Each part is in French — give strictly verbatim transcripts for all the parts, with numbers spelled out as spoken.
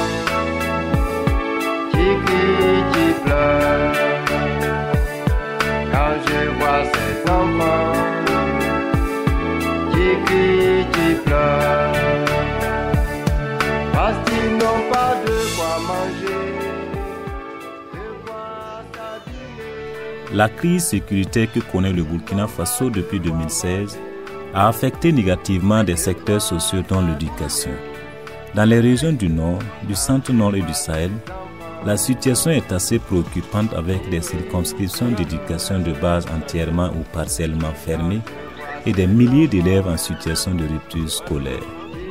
qui crie, qui pleure. Quand je vois ces enfants qui crient, qui pleurent, parce qu'ils n'ont pas de quoi manger, de quoi s'habiller. La crise sécuritaire que connaît le Burkina Faso depuis deux mille seize a affecté négativement des secteurs sociaux dont l'éducation. Dans les régions du Nord, du Centre-Nord et du Sahel, la situation est assez préoccupante avec des circonscriptions d'éducation de base entièrement ou partiellement fermées et des milliers d'élèves en situation de rupture scolaire.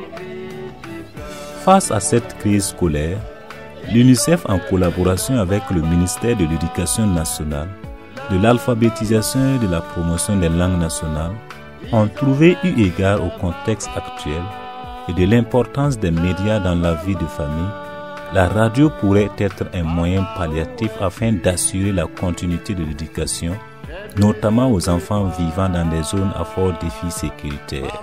Face à cette crise scolaire, l'UNICEF, en collaboration avec le ministère de l'Éducation nationale, de l'alphabétisation et de la promotion des langues nationales, ont trouvé eu égard au contexte actuel et de l'importance des médias dans la vie de famille, la radio pourrait être un moyen palliatif afin d'assurer la continuité de l'éducation, notamment aux enfants vivant dans des zones à fort défi sécuritaire.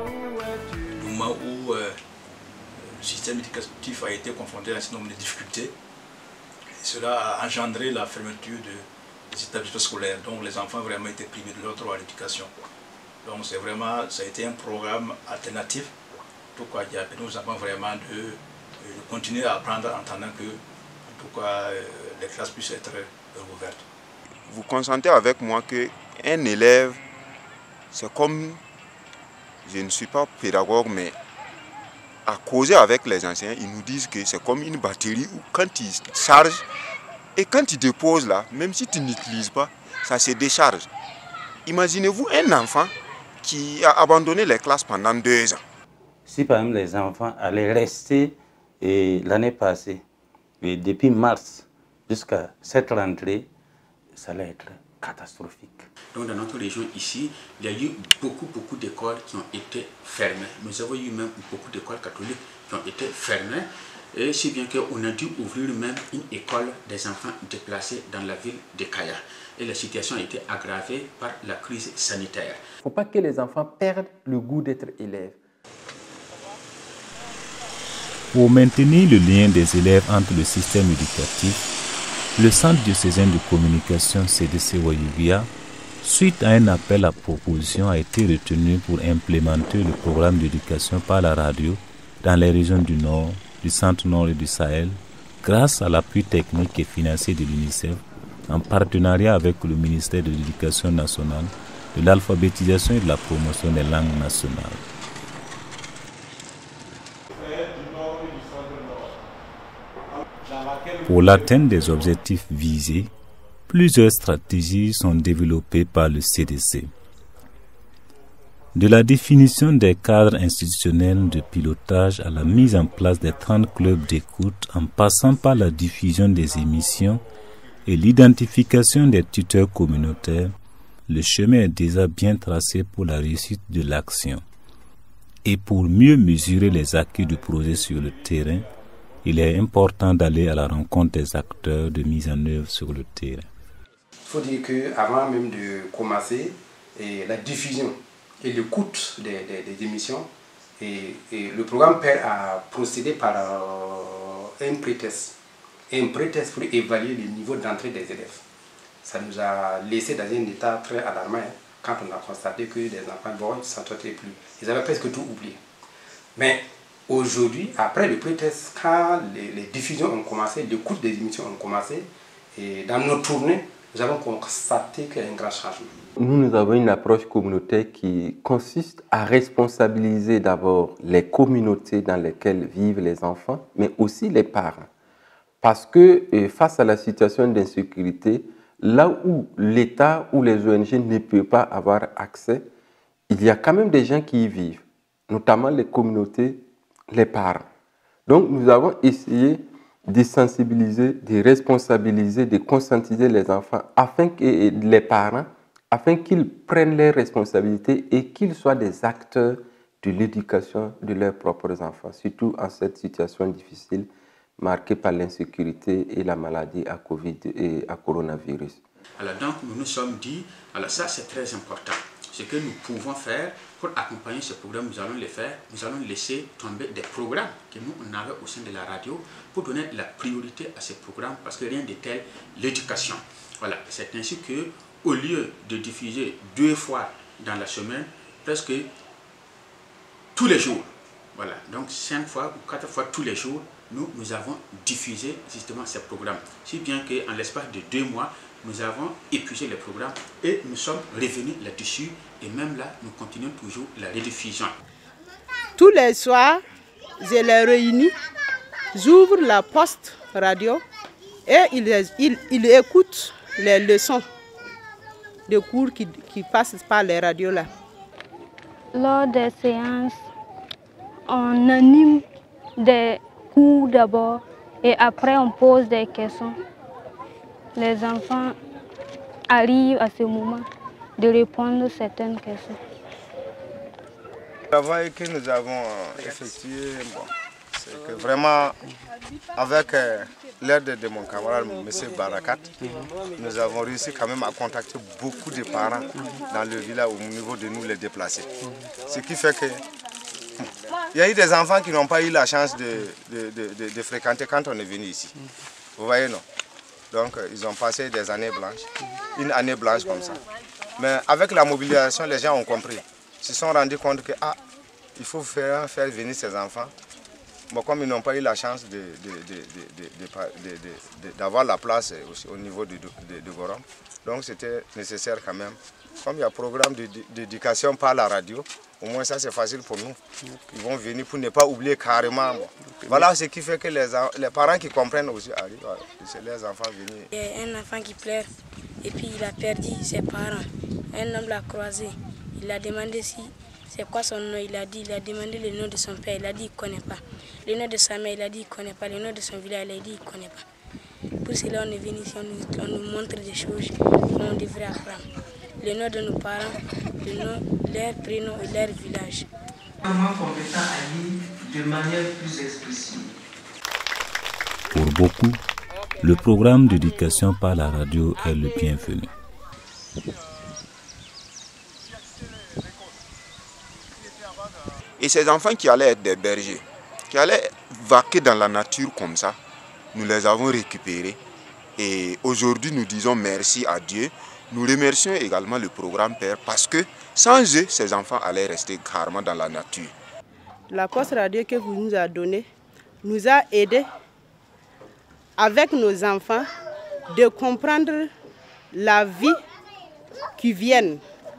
Au moment où euh, le système éducatif a été confronté à un certain nombre de difficultés, cela a engendré la fermeture de, des établissements scolaires, donc les enfants vraiment étaient privés de leur droit à l'éducation. Donc c'est vraiment, ça a été un programme alternatif, pourquoi il y a nos enfants vraiment de, de continuer à apprendre en attendant que pourquoi euh, les classes puissent être ouvertes. Vous consentez avec moi qu'un élève, c'est comme, je ne suis pas pédagogue, mais à causer avec les enseignants, ils nous disent que c'est comme une batterie où quand ils chargent et quand ils déposent là, même si tu n'utilises pas, ça se décharge. Imaginez-vous un enfant qui a abandonné les classes pendant deux ans. Si par exemple les enfants allaient rester l'année passée, et depuis mars jusqu'à cette rentrée, ça allait être catastrophique. Donc dans notre région ici, il y a eu beaucoup, beaucoup d'écoles qui ont été fermées. Nous avons eu même beaucoup d'écoles catholiques qui ont été fermées. Et si bien qu'on a dû ouvrir même une école des enfants déplacés dans la ville de Kaya. Et la situation a été aggravée par la crise sanitaire. Il ne faut pas que les enfants perdent le goût d'être élèves. Pour maintenir le lien des élèves entre le système éducatif, le Centre diocésain de communication C D C Wayuvia, suite à un appel à proposition, a été retenu pour implémenter le programme d'éducation par la radio dans les régions du Nord, du Centre-Nord et du Sahel, grâce à l'appui technique et financier de l'UNICEF, en partenariat avec le ministère de l'Éducation nationale, de l'alphabétisation et de la promotion des langues nationales. Pour l'atteinte des objectifs visés, plusieurs stratégies sont développées par le C D C. De la définition des cadres institutionnels de pilotage à la mise en place des trente clubs d'écoute en passant par la diffusion des émissions et l'identification des tuteurs communautaires, le chemin est déjà bien tracé pour la réussite de l'action. Et pour mieux mesurer les acquis du projet sur le terrain, il est important d'aller à la rencontre des acteurs de mise en œuvre sur le terrain. Il faut dire qu'avant même de commencer, et la diffusion et l'écoute des, des, des émissions, et, et le programme P E R a procédé par euh, un pré-test. Un pré-test pour évaluer le niveau d'entrée des élèves. Ça nous a laissé dans un état très alarmant hein, quand on a constaté que les enfants bon, ne s'entretenaient plus. Ils avaient presque tout oublié. Mais aujourd'hui, après le pré-test, quand les, les diffusions ont commencé, l'écoute des émissions ont commencé, et dans nos tournées, nous avons constaté qu'il y a un grand changement. Nous, nous avons une approche communautaire qui consiste à responsabiliser d'abord les communautés dans lesquelles vivent les enfants, mais aussi les parents. Parce que euh, face à la situation d'insécurité, là où l'État ou les O N G ne peuvent pas avoir accès, il y a quand même des gens qui y vivent, notamment les communautés, les parents. Donc nous avons essayé de sensibiliser, de responsabiliser, de conscientiser les enfants, afin que les parents, afin qu'ils prennent leurs responsabilités et qu'ils soient des acteurs de l'éducation de leurs propres enfants, surtout en cette situation difficile marquée par l'insécurité et la maladie à Covid et à coronavirus. Alors donc nous nous sommes dit, alors ça c'est très important, ce que nous pouvons faire pour accompagner ce programme, nous allons les faire, nous allons laisser tomber des programmes que nous on avait au sein de la radio pour donner la priorité à ces programmes parce que rien de tel l'éducation. Voilà, c'est ainsi que au lieu de diffuser deux fois dans la semaine, presque tous les jours, voilà, donc cinq fois ou quatre fois tous les jours, nous, nous avons diffusé justement ces programmes. Si bien qu'en l'espace de deux mois, nous avons épuisé les programmes et nous sommes revenus là-dessus et même là, nous continuons toujours la rediffusion. Tous les soirs, je les réunis, j'ouvre la poste radio et ils, ils, ils écoutent les leçons de cours qui, qui passent par les radios là. Lors des séances, on anime des cours d'abord et après on pose des questions. Les enfants arrivent à ce moment de répondre à certaines questions. Le travail que nous avons effectué, bon, c'est que vraiment, avec euh, l'aide de mon camarade M. Barakat, nous avons réussi quand même à contacter beaucoup de parents dans le village au niveau de nous les déplacer. Ce qui fait que il y a eu des enfants qui n'ont pas eu la chance de, de, de, de, de fréquenter quand on est venu ici. Vous voyez, non? Donc, ils ont passé des années blanches, une année blanche comme ça. Mais avec la mobilisation, les gens ont compris. Ils se sont rendus compte que ah, il faut faire, faire venir ces enfants. Bon, comme ils n'ont pas eu la chance d'avoir la place aussi au niveau de, de, de Gorom, donc c'était nécessaire quand même. Comme il y a un programme d'éducation par la radio, au moins ça c'est facile pour nous. Ils vont venir pour ne pas oublier carrément. Bon. Voilà ce qui fait que les, les parents qui comprennent aussi arrivent, c'est les enfants venir. Il y a un enfant qui pleure et puis il a perdu ses parents. Un homme l'a croisé, il a demandé si c'est quoi son nom, il a dit, il a demandé le nom de son père, il a dit il ne connaît pas. Le nom de sa mère, il a dit il ne connaît pas. Le nom de son village, il a dit il ne connaît pas. Pour cela on est venu ici, on nous, on nous montre des choses qu'on devrait apprendre. Le nom de nos parents, le nom, leur prénom et leur village. Comment compétent à lire de manière plus explicite. Pour beaucoup, le programme d'éducation par la radio est le bienvenu. Et ces enfants qui allaient être des bergers, qui allaient vaquer dans la nature comme ça, nous les avons récupérés. Et aujourd'hui, nous disons merci à Dieu. Nous remercions également le programme Père parce que sans eux, ces enfants allaient rester carrément dans la nature. La poste radio que vous nous avez donnée nous a aidés avec nos enfants de comprendre la vie qui vient.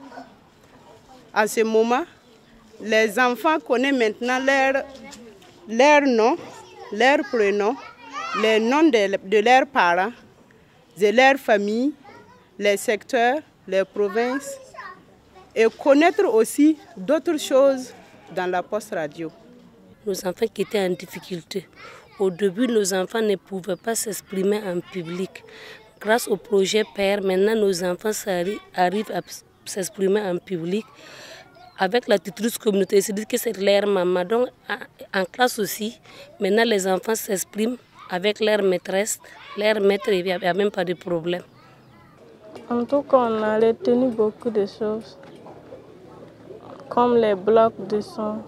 À ce moment, les enfants connaissent maintenant leur, leur nom, leur prénom, les noms de, de leurs parents, de leur famille, les secteurs, les provinces et connaître aussi d'autres choses dans la poste radio. Nos enfants qui étaient en difficulté, au début nos enfants ne pouvaient pas s'exprimer en public. Grâce au projet Père, maintenant nos enfants arrivent à s'exprimer en public. Avec la tutrice communautaire, c'est dit que c'est leur maman. Donc en classe aussi, maintenant les enfants s'expriment avec leur maîtresse, leur maître, il n'y a même pas de problème. En tout cas, on a retenu beaucoup de choses, comme les blocs de son,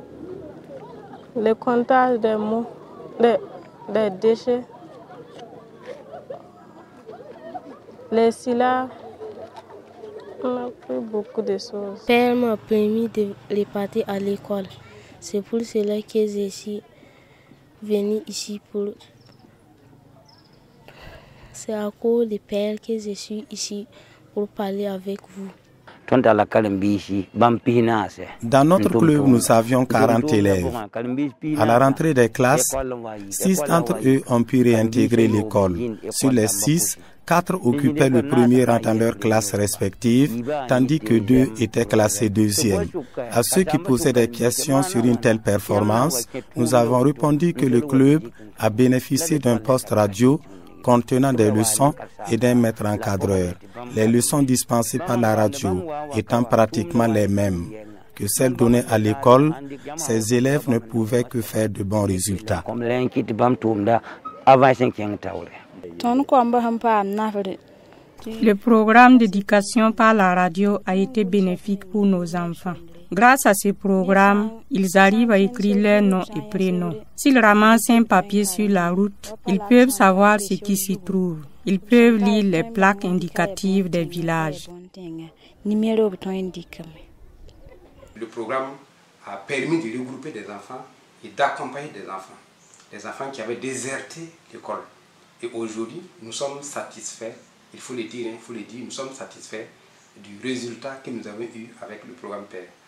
le comptage des mots, des, des déchets, les syllabes. On a appris beaucoup de choses. Père m'a permis de repartir à l'école. C'est pour cela que je suis venue ici pour... C'est à cause du Père que je suis ici pour parler avec vous. Dans notre club, nous avions quarante élèves. À la rentrée des classes, six d'entre eux ont pu réintégrer l'école. Sur les six, quatre occupaient le premier rang dans leurs classes respectives, tandis que deux étaient classés deuxième. À ceux qui posaient des questions sur une telle performance, nous avons répondu que le club a bénéficié d'un poste radio contenant des leçons et d'un maître encadreur. Les leçons dispensées par la radio étant pratiquement les mêmes que celles données à l'école, ces élèves ne pouvaient que faire de bons résultats. Le programme d'éducation par la radio a été bénéfique pour nos enfants. Grâce à ce programme, ils arrivent à écrire leurs noms et prénoms. S'ils ramassent un papier sur la route, ils peuvent savoir ce qui s'y trouve. Ils peuvent lire les plaques indicatives des villages. Le programme a permis de regrouper des enfants et d'accompagner des enfants. Des enfants qui avaient déserté l'école. Et aujourd'hui, nous sommes satisfaits, il faut le dire, il faut le dire, nous sommes satisfaits du résultat que nous avons eu avec le programme P E R.